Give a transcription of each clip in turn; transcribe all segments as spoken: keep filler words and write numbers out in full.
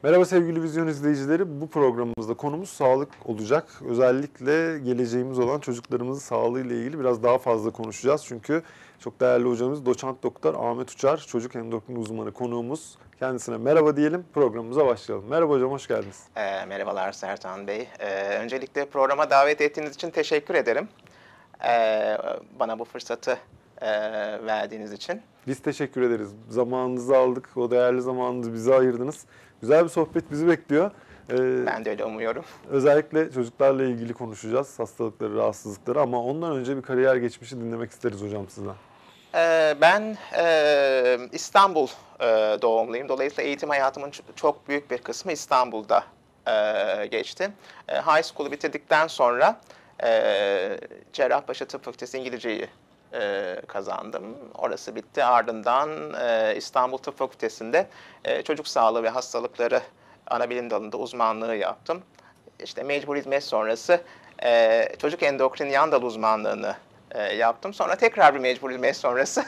Merhaba sevgili vizyon izleyicileri. Bu programımızda konumuz sağlık olacak. Özellikle geleceğimiz olan çocuklarımızın sağlığıyla ilgili biraz daha fazla konuşacağız. Çünkü çok değerli hocamız doçent doktor Ahmet Uçar, çocuk endokrin uzmanı konuğumuz. Kendisine merhaba diyelim, programımıza başlayalım. Merhaba hocam, hoş geldiniz. E, merhabalar Sertan Bey. E, öncelikle programa davet ettiğiniz için teşekkür ederim. E, bana bu fırsatı e, verdiğiniz için. Biz teşekkür ederiz. Zamanınızı aldık, o değerli zamanınızı bize ayırdınız. Güzel bir sohbet bizi bekliyor. Ee, ben de öyle umuyorum. Özellikle çocuklarla ilgili konuşacağız, hastalıkları, rahatsızlıkları ama ondan önce bir kariyer geçmişi dinlemek isteriz hocam sizden. Ee, ben e, İstanbul e, doğumluyum. Dolayısıyla eğitim hayatımın çok büyük bir kısmı İstanbul'da e, geçti. E, high school'u bitirdikten sonra e, Cerrahpaşa Tıp Fakültesi İngilizceyi e, kazandım. Orası bitti. Ardından e, İstanbul Tıp Fakültesi'nde e, çocuk sağlığı ve hastalıkları anabilim dalında uzmanlığı yaptım. İşte mecbur hizmet sonrası e, çocuk endokrin yan dal uzmanlığını e, yaptım. Sonra tekrar bir mecbur hizmet sonrası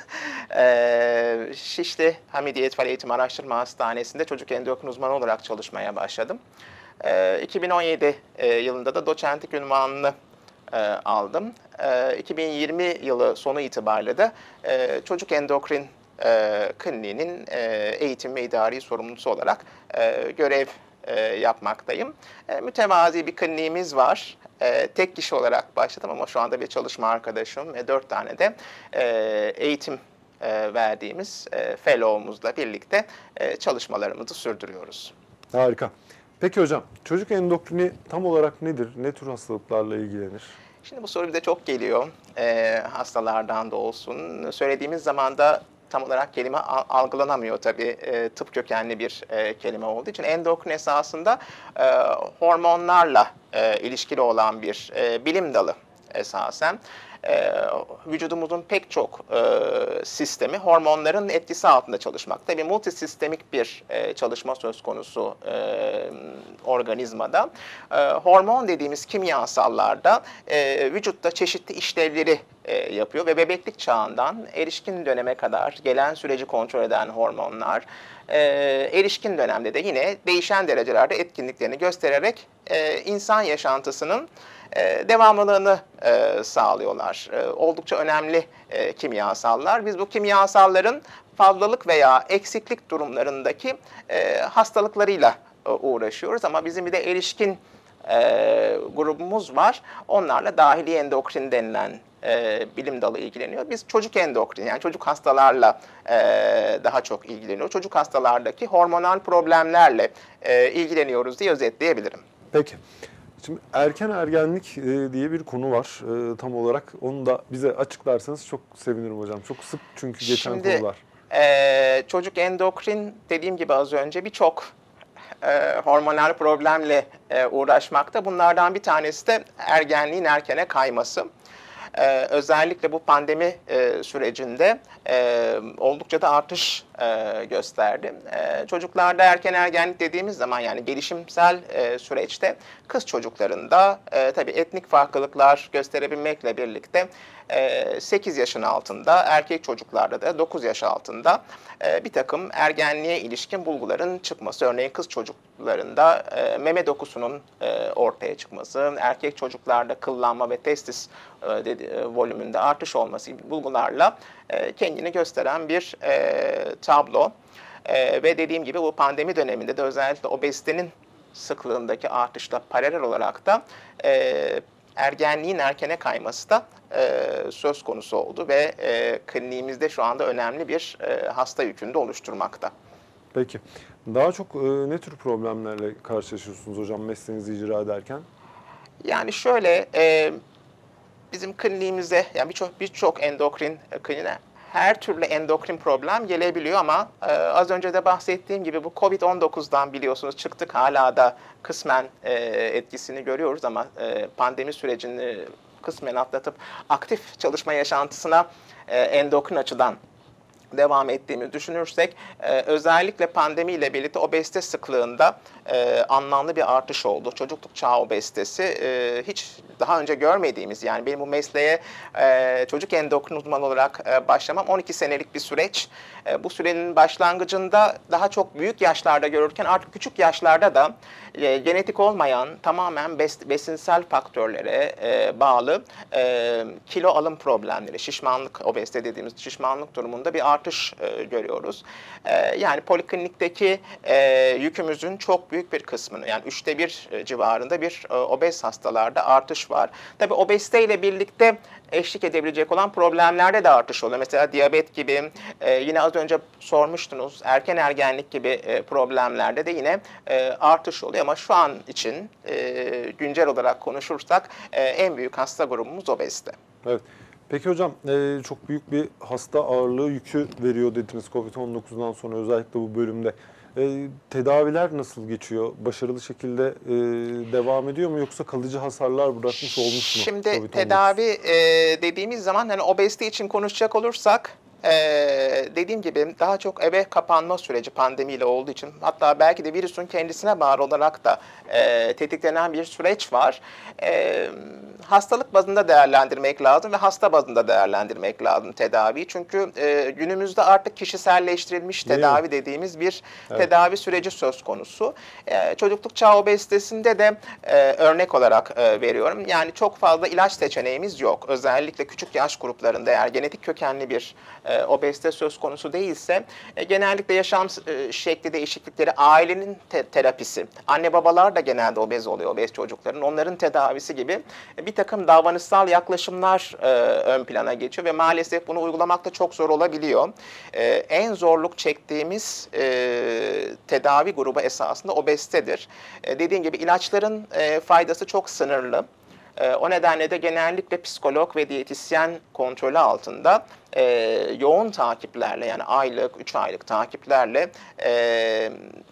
e, Şişli Hamidiye Etfal Eğitim Araştırma Hastanesi'nde çocuk endokrin uzmanı olarak çalışmaya başladım. E, iki bin on yedi e, yılında da doçentlik unvanını e, aldım. E, iki bin yirmi yılı sonu itibariyle de e, çocuk endokrin e, kliniğinin e, eğitim ve idari sorumlusu olarak e, görev e, yapmaktayım. E, mütevazi bir kliniğimiz var. E, tek kişi olarak başladım ama şu anda bir çalışma arkadaşım ve dört tane de e, eğitim e, verdiğimiz e, fellow'umuzla birlikte e, çalışmalarımızı sürdürüyoruz. Harika. Peki hocam, çocuk endokrini tam olarak nedir? Ne tür hastalıklarla ilgilenir? Şimdi bu soru bize çok geliyor. E, hastalardan da olsun. Söylediğimiz zaman da tam olarak kelime algılanamıyor tabii e, tıp kökenli bir e, kelime olduğu için. Endokrin esasında e, hormonlarla e, ilişkili olan bir e, bilim dalı esasen. E, vücudumuzun pek çok e, sistemi hormonların etkisi altında çalışmakta. Bir multisistemik bir e, çalışma söz konusu e, organizmada. E, hormon dediğimiz kimyasallarda e, vücutta çeşitli işlevleri e, yapıyor ve bebeklik çağından erişkin döneme kadar gelen süreci kontrol eden hormonlar e, erişkin dönemde de yine değişen derecelerde etkinliklerini göstererek e, insan yaşantısının e, devamlılığını e, sağlıyorlar. E, oldukça önemli e, kimyasallar. Biz bu kimyasalların fazlalık veya eksiklik durumlarındaki e, hastalıklarıyla e, uğraşıyoruz ama bizim bir de erişkin e, grubumuz var. Onlarla dahili endokrin denilen e, bilim dalı ilgileniyor. Biz çocuk endokrin yani çocuk hastalarla e, daha çok ilgileniyoruz. Çocuk hastalardaki hormonal problemlerle e, ilgileniyoruz diye özetleyebilirim. Peki. Şimdi erken ergenlik diye bir konu var tam olarak. Onu da bize açıklarsanız çok sevinirim hocam. Çok sık çünkü geçen Şimdi, konular. E, çocuk endokrin dediğim gibi az önce birçok e, hormonal problemle e, uğraşmakta. Bunlardan bir tanesi de ergenliğin erkene kayması. Ee, özellikle bu pandemi e, sürecinde e, oldukça da artış e, gösterdi. E, çocuklarda erken ergenlik dediğimiz zaman yani gelişimsel e, süreçte kız çocuklarında e, tabii etnik farklılıklar gösterebilmekle birlikte e, sekiz yaşın altında, erkek çocuklarda da dokuz yaş altında e, bir takım ergenliğe ilişkin bulguların çıkması. Örneğin kız çocuklarında e, meme dokusunun e, ortaya çıkması, erkek çocuklarda kıllanma ve testis e, dedi, e, volümünde artış olması gibi bulgularla e, kendini gösteren bir e, tablo. E, ve dediğim gibi bu pandemi döneminde de özellikle obezitenin sıklığındaki artışla paralel olarak da e, ergenliğin erkene kayması da e, söz konusu oldu ve e, kliniğimizde şu anda önemli bir e, hasta yükünde oluşturmakta. Peki. Daha çok e, ne tür problemlerle karşılaşıyorsunuz hocam mesleğinizi icra ederken? Yani şöyle, e, bizim kliniğimizde yani birçok birçok endokrin kliniğine her türlü endokrin problem gelebiliyor ama e, az önce de bahsettiğim gibi bu kovid on dokuzdan biliyorsunuz çıktık hala da kısmen e, etkisini görüyoruz ama e, pandemi sürecini kısmen atlatıp aktif çalışma yaşantısına e, endokrin açıdan devam ettiğimizi düşünürsek e, özellikle pandemiyle birlikte obezite sıklığında e, anlamlı bir artış oldu. Çocukluk çağı obezitesi e, hiç daha önce görmediğimiz, yani benim bu mesleğe e, çocuk endokrin uzmanı olarak e, başlamam on iki senelik bir süreç. E, bu sürenin başlangıcında daha çok büyük yaşlarda görürken artık küçük yaşlarda da e, genetik olmayan tamamen bes, besinsel faktörlere e, bağlı e, kilo alım problemleri, şişmanlık, obezite dediğimiz şişmanlık durumunda bir artış e, görüyoruz. E, yani poliklinikteki e, yükümüzün çok büyük bir kısmını, yani üçte bir civarında bir e, obez hastalarda artış var. Tabii obezite ile birlikte eşlik edebilecek olan problemlerde de artış oluyor. Mesela diyabet gibi, e, yine az önce sormuştunuz, erken ergenlik gibi e, problemlerde de yine e, artış oluyor. Ama şu an için e, güncel olarak konuşursak e, en büyük hasta grubumuz obezite. Evet. Peki hocam, e, çok büyük bir hasta ağırlığı yükü veriyor dediniz kovid on dokuzdan sonra özellikle bu bölümde. E, tedaviler nasıl geçiyor? Başarılı şekilde e, devam ediyor mu yoksa kalıcı hasarlar bırakmış olmuş mu? Şimdi kovid on dokuz? tedavi e, dediğimiz zaman, hani obezite için konuşacak olursak, Ee, dediğim gibi daha çok eve kapanma süreci pandemiyle olduğu için, hatta belki de virüsün kendisine bağlı olarak da e, tetiklenen bir süreç var. E, hastalık bazında değerlendirmek lazım ve hasta bazında değerlendirmek lazım tedaviyi. Çünkü e, günümüzde artık kişiselleştirilmiş Değil tedavi mi? dediğimiz bir Evet. tedavi süreci söz konusu. E, çocukluk çağı obezitesinde de e, örnek olarak e, veriyorum. Yani çok fazla ilaç seçeneğimiz yok. Özellikle küçük yaş gruplarında eğer genetik kökenli bir e, obezite söz konusu değilse, e, genellikle yaşam e, şekli değişiklikleri, ailenin te terapisi, anne babalar da genelde obez oluyor, obez çocukların, onların tedavisi gibi e, bir takım davranışsal yaklaşımlar e, ön plana geçiyor ve maalesef bunu uygulamak da çok zor olabiliyor. E, en zorluk çektiğimiz e, tedavi grubu esasında obezitedir. E, dediğim gibi ilaçların e, faydası çok sınırlı. E, o nedenle de genellikle psikolog ve diyetisyen kontrolü altında e, yoğun takiplerle, yani aylık, üç aylık takiplerle e,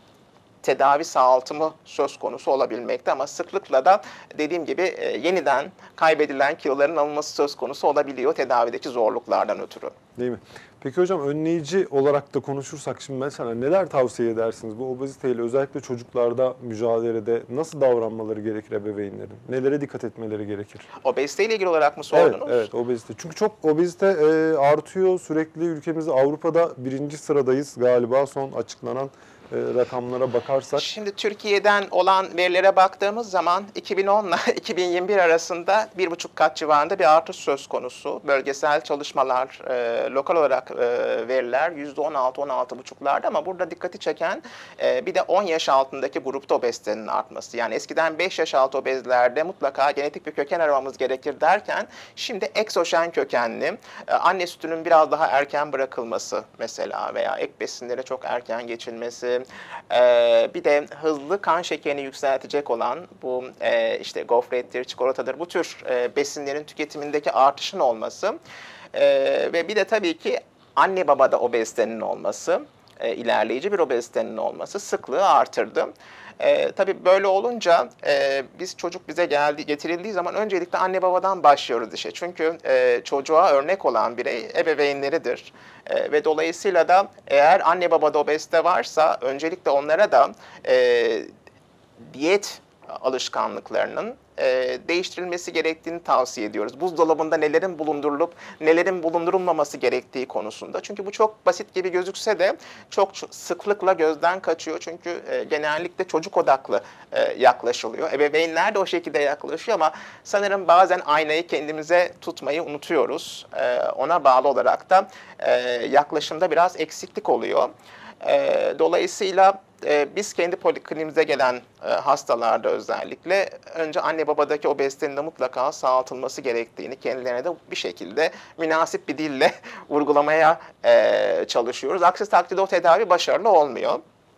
tedavi sağaltımı söz konusu olabilmekte, ama sıklıkla da dediğim gibi e, yeniden kaybedilen kiloların alınması söz konusu olabiliyor tedavideki zorluklardan ötürü. Değil mi? Peki hocam, önleyici olarak da konuşursak şimdi mesela neler tavsiye edersiniz? Bu obeziteyle özellikle çocuklarda mücadelede nasıl davranmaları gerekir ebeveynlerin? Nelere dikkat etmeleri gerekir? Obezite ile ilgili olarak mı Evet, sordunuz? evet, obezite. Çünkü çok obezite e, artıyor sürekli ülkemizde. Avrupa'da birinci sıradayız galiba son açıklanan e, rakamlara bakarsak. Şimdi Türkiye'den olan verilere baktığımız zaman iki bin on ile iki bin yirmi bir arasında bir buçuk kat civarında bir artış söz konusu. Bölgesel çalışmalar, e, lokal olarak e, veriler yüzde on altı on altı buçuklarda, ama burada dikkati çeken e, bir de on yaş altındaki grupta obezitenin artması. Yani eskiden beş yaş altı obezlerde mutlaka genetik bir köken aramamız gerekir derken, şimdi egzojen kökenli, e, anne sütünün biraz daha erken bırakılması mesela veya ek besinlere çok erken geçilmesi, Ee, bir de hızlı kan şekerini yükseltecek olan bu e, işte gofrettir, çikolatadır, bu tür e, besinlerin tüketimindeki artışın olması e, ve bir de tabii ki anne babada obezitenin olması, e, ilerleyici bir obezitenin olması sıklığı artırdı. E, tabii böyle olunca e, biz çocuk bize geldi getirildiği zaman öncelikle anne babadan başlıyoruz işe. Çünkü e, çocuğa örnek olan birey ebeveynleridir. E, ve dolayısıyla da eğer anne babada obezite varsa öncelikle onlara da e, diyet alışkanlıklarının e, değiştirilmesi gerektiğini tavsiye ediyoruz. Buzdolabında nelerin bulundurulup nelerin bulundurulmaması gerektiği konusunda. Çünkü bu çok basit gibi gözükse de çok sıklıkla gözden kaçıyor. Çünkü e, genellikle çocuk odaklı e, yaklaşılıyor. Ebeveynler de o şekilde yaklaşıyor, ama sanırım bazen aynayı kendimize tutmayı unutuyoruz. E, ona bağlı olarak da e, yaklaşımda biraz eksiklik oluyor. E, dolayısıyla e, biz kendi polikliniğimize gelen e, hastalarda özellikle önce anne babadaki obezitenin de mutlaka sağaltılması gerektiğini kendilerine de bir şekilde münasip bir dille vurgulamaya e, çalışıyoruz. Aksi takdirde o tedavi başarılı olmuyor.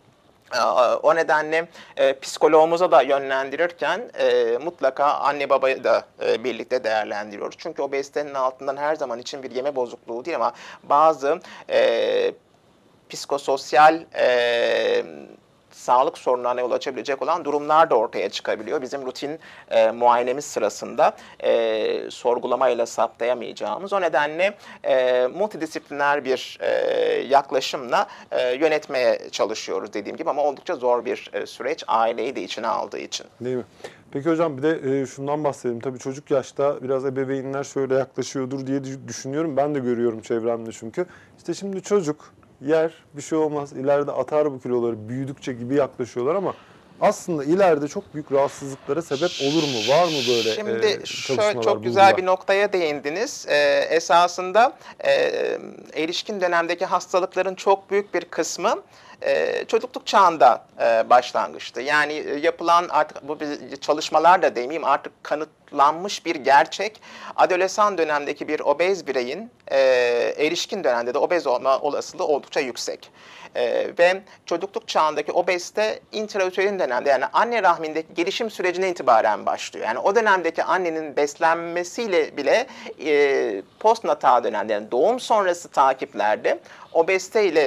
O nedenle e, psikoloğumuza da yönlendirirken e, mutlaka anne babayı da e, birlikte değerlendiriyoruz. Çünkü obezitenin altından her zaman için bir yeme bozukluğu değil, ama bazı e, psikososyal e, sağlık sorunlarına yol açabilecek olan durumlar da ortaya çıkabiliyor. Bizim rutin e, muayenemiz sırasında e, sorgulamayla saptayamayacağımız. O nedenle e, multidisipliner bir e, yaklaşımla e, yönetmeye çalışıyoruz dediğim gibi, ama oldukça zor bir e, süreç, aileyi de içine aldığı için. Değil mi? Peki hocam, bir de e, şundan bahsedelim. Tabii çocuk yaşta biraz ebeveynler şöyle yaklaşıyordur diye düşünüyorum. Ben de görüyorum çevremde çünkü. İşte şimdi çocuk yer, bir şey olmaz, ileride atar bu kiloları, büyüdükçe gibi yaklaşıyorlar ama aslında ileride çok büyük rahatsızlıklara sebep olur mu? Var mı böyle Şimdi e, şöyle çalışmalar, çok güzel bulgular? bir noktaya değindiniz. Ee, esasında e, erişkin dönemdeki hastalıkların çok büyük bir kısmı e, çocukluk çağında e, başlangıçtı. Yani e, yapılan artık bu bir çalışmalar da demeyeyim, artık kanıtlanmış bir gerçek. Adolesan dönemdeki bir obez bireyin e, erişkin dönemde de obez olma olasılığı oldukça yüksek. Ee, ve çocukluk çağındaki obezite intrauterin dönemde, yani anne rahmindeki gelişim sürecine itibaren başlıyor. Yani o dönemdeki annenin beslenmesiyle bile e, postnatal dönemde, yani doğum sonrası takiplerde obezite ile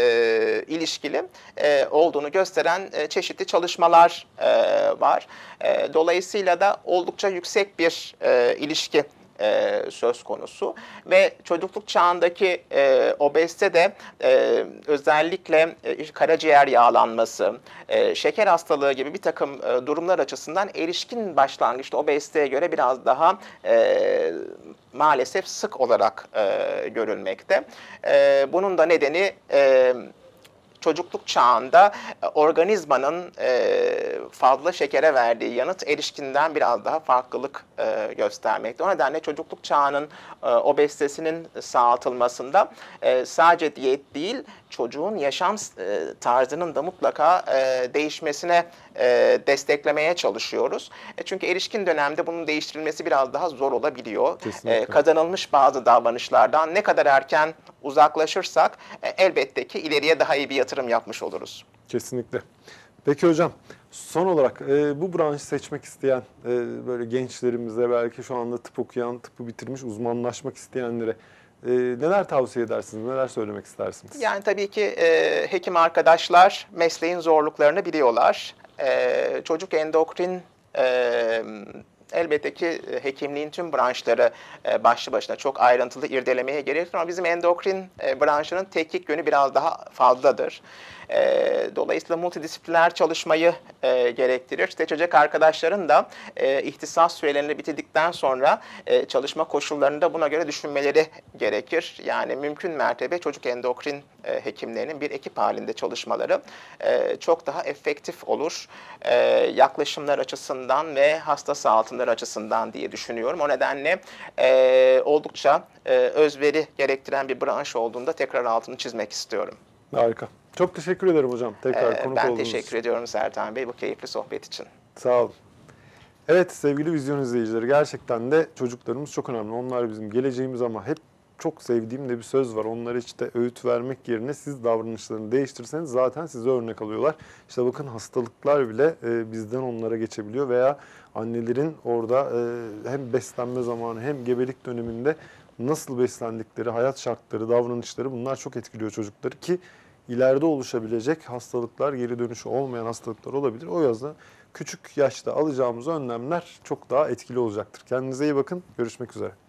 e, ilişkili e, olduğunu gösteren e, çeşitli çalışmalar e, var. E, dolayısıyla da oldukça yüksek bir e, ilişki E, söz konusu ve çocukluk çağındaki e, obezite de e, özellikle e, karaciğer yağlanması, e, şeker hastalığı gibi bir takım e, durumlar açısından erişkin başlangıçta obeziteye göre biraz daha e, maalesef sık olarak e, görülmekte. E, bunun da nedeni e, çocukluk çağında e, organizmanın e, fazla şekere verdiği yanıt erişkinden biraz daha farklılık e, göstermekte. O nedenle çocukluk çağının e, obezitesinin sağaltılmasında e, sadece diyet değil, çocuğun yaşam e, tarzının da mutlaka e, değişmesine e, desteklemeye çalışıyoruz. E, çünkü erişkin dönemde bunun değiştirilmesi biraz daha zor olabiliyor. E, kazanılmış bazı davranışlardan ne kadar erken uzaklaşırsak e, elbette ki ileriye daha iyi bir yatırım yapmış oluruz. Kesinlikle. Peki hocam, son olarak e, bu branşı seçmek isteyen e, böyle gençlerimize, belki şu anda tıp okuyan, tıpı bitirmiş, uzmanlaşmak isteyenlere e, neler tavsiye edersiniz, neler söylemek istersiniz? Yani tabii ki e, hekim arkadaşlar mesleğin zorluklarını biliyorlar. E, çocuk endokrin e, elbette ki hekimliğin tüm branşları e, başlı başına çok ayrıntılı irdelemeye gerekir, ama bizim endokrin e, branşının teknik yönü biraz daha fazladır. E, dolayısıyla multidisipliner çalışmayı e, gerektirir. Seçecek arkadaşların da e, ihtisas sürelerini bitirdikten sonra e, çalışma koşullarında buna göre düşünmeleri gerekir. Yani mümkün mertebe çocuk endokrin e, hekimlerinin bir ekip halinde çalışmaları e, çok daha efektif olur. E, yaklaşımlar açısından ve hasta sağlıkları açısından diye düşünüyorum. O nedenle e, oldukça e, özveri gerektiren bir branş olduğunda tekrar altını çizmek istiyorum. Harika. Çok teşekkür ederim hocam. Tekrar Ee, konuk ben olduğunuz teşekkür için. ediyorum Sertan Bey bu keyifli sohbet için. Sağ olun. Evet sevgili vizyon izleyicileri, gerçekten de çocuklarımız çok önemli. Onlar bizim geleceğimiz ama hep çok sevdiğim de bir söz var. Onlara işte öğüt vermek yerine siz davranışlarını değiştirseniz zaten size örnek alıyorlar. İşte bakın, hastalıklar bile e, bizden onlara geçebiliyor veya annelerin orada e, hem beslenme zamanı hem gebelik döneminde nasıl beslendikleri, hayat şartları, davranışları, bunlar çok etkiliyor çocukları ki ileride oluşabilecek hastalıklar, geri dönüşü olmayan hastalıklar olabilir. O yüzden küçük yaşta alacağımız önlemler çok daha etkili olacaktır. Kendinize iyi bakın. Görüşmek üzere.